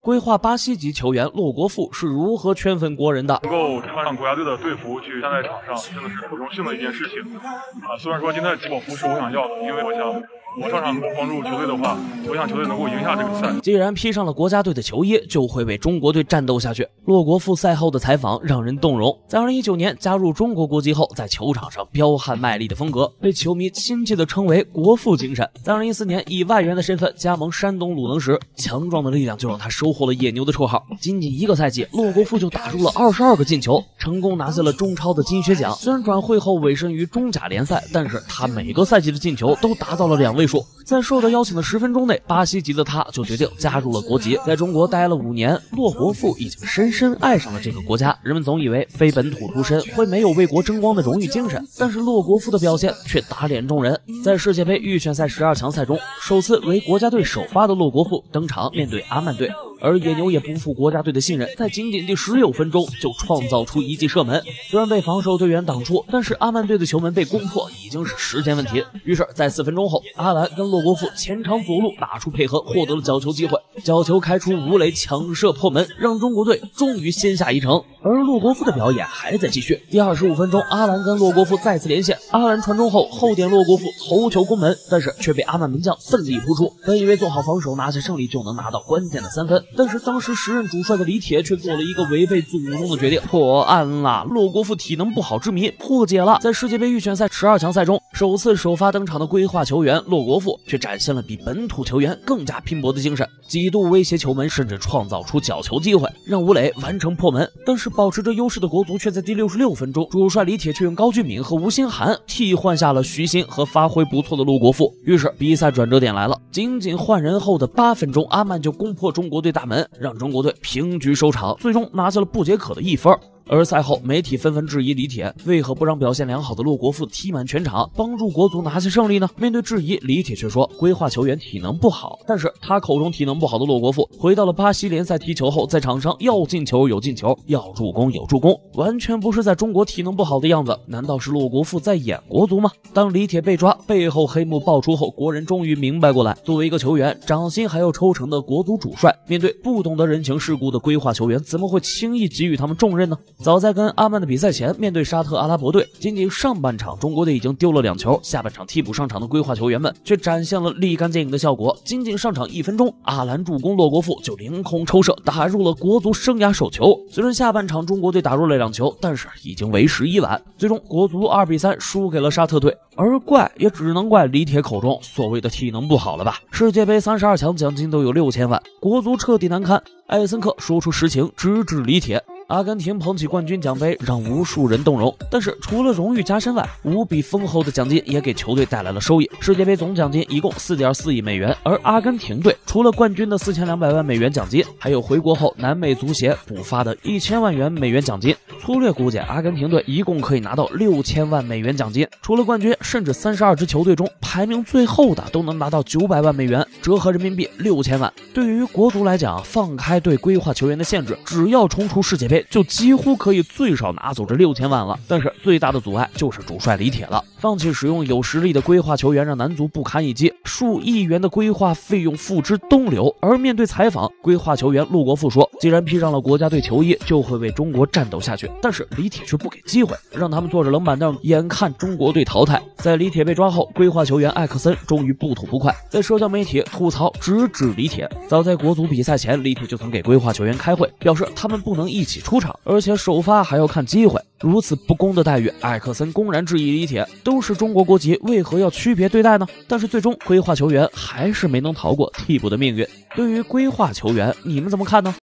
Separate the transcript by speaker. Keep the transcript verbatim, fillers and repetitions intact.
Speaker 1: 规划巴西籍球员洛国富是如何圈粉国人的。
Speaker 2: 能够穿上国家队的队服去站在场上，真的是很荣幸的一件事情啊！虽然说今天的结果不是我想要的，因为我想我上场能够帮助球队的话，我想球队能够赢下这个比赛。
Speaker 1: 既然披上了国家队的球衣，就会为中国队战斗下去。洛国富赛后的采访让人动容，在二零一九年加入中国国籍后，在球场上彪悍卖力的风格被球迷亲切地称为国父精神。在二零一四年以外援的身份加盟山东鲁能时，强壮的力量就让他收获了野牛的绰号。仅仅一个赛季，洛国富就打入了二十二个进球，成功拿下了中超的金靴奖。虽然转会后委身于中甲联赛，但是他每个赛季的进球都达到了两位数。在受到邀请的十分钟内，巴西籍的他就决定加入了国籍。在中国待了五年，洛国富已经深深爱上了这个国家。人们总以为非本土出身会没有为国争光的荣誉精神，但是洛国富的表现却打脸众人。在世界杯预选赛十二强赛中，首次为国家队首发的洛国富登场面对阿曼队。而野牛也不负国家队的信任，在仅仅第十六分钟就创造出一记射门，虽然被防守队员挡出，但是阿曼队的球门被攻破已经是时间问题。于是，在四分钟后，阿兰跟洛国富前场左路打出配合，获得了角球机会，角球开出，吴磊抢射破门，让中国队终于先下一城。而洛国富的表演还在继续。第二十五分钟，阿兰跟洛国富再次连线，阿兰传中后后点洛国富头球攻门，但是却被阿曼门将奋力扑出。本以为做好防守拿下胜利就能拿到关键的三分，但是当时时任主帅的李铁却做了一个违背祖宗的决定，破案了。洛国富体能不好之谜破解了。在世界杯预选赛十二强赛中，首次首发登场的规划球员洛国富却展现了比本土球员更加拼搏的精神，几度威胁球门，甚至创造出角球机会，让吴磊完成破门。但是保持着优势的国足却在第六十六分钟，主帅李铁却用高俊闵和吴兴涵替换下了徐新和发挥不错的洛国富。于是比赛转折点来了，仅仅换人后的八分钟，阿曼就攻破中国队大门，让中国队平局收场，最终拿下了不解渴的一分。而赛后，媒体纷纷质疑李铁为何不让表现良好的洛国富踢满全场，帮助国足拿下胜利呢？面对质疑，李铁却说规划球员体能不好。但是他口中体能不好的洛国富，回到了巴西联赛踢球后，在场上要进球有进球，要助攻有助攻，完全不是在中国体能不好的样子。难道是洛国富在演国足吗？当李铁被抓，背后黑幕爆出后，国人终于明白过来，作为一个球员，掌心还要抽成的国足主帅，面对不懂得人情世故的规划球员，怎么会轻易给予他们重任呢？早在跟阿曼的比赛前，面对沙特阿拉伯队，仅仅上半场中国队已经丢了两球，下半场替补上场的规划球员们却展现了立竿见影的效果。仅仅上场一分钟，阿兰助攻洛国富就凌空抽射打入了国足生涯首球。虽然下半场中国队打入了两球，但是已经为时已晚，最终国足二比三输给了沙特队。而怪也只能怪李铁口中所谓的体能不好了吧。世界杯三十二强奖金都有六千万，国足彻底难堪。艾森克说出实情，直指李铁。阿根廷捧起冠军奖杯，让无数人动容。但是除了荣誉加身外，无比丰厚的奖金也给球队带来了收益。世界杯总奖金一共 四点四亿美元，而阿根廷队除了冠军的四千两百万美元奖金，还有回国后南美足协补发的一千万元美元奖金。粗略估计，阿根廷队一共可以拿到六千万美元奖金。除了冠军，甚至三十二支球队中排名最后的都能拿到九百万美元，折合人民币六千万。对于国足来讲，放开对规划球员的限制，只要冲出世界杯，就几乎可以最少拿走这六千万了。但是最大的阻碍就是主帅李铁了，放弃使用有实力的规划球员，让男足不堪一击，数亿元的规划费用付之东流。而面对采访，规划球员陆国富说，既然披上了国家队球衣，就会为中国战斗下去。但是李铁却不给机会，让他们坐着冷板凳，眼看中国队淘汰。在李铁被抓后，规划球员艾克森终于不吐不快，在社交媒体吐槽直指李铁。早在国足比赛前，李铁就曾给规划球员开会，表示他们不能一起出场，而且首发还要看机会。如此不公的待遇，艾克森公然质疑李铁，都是中国国籍，为何要区别对待呢？但是最终规划球员还是没能逃过替补的命运。对于规划球员，你们怎么看呢？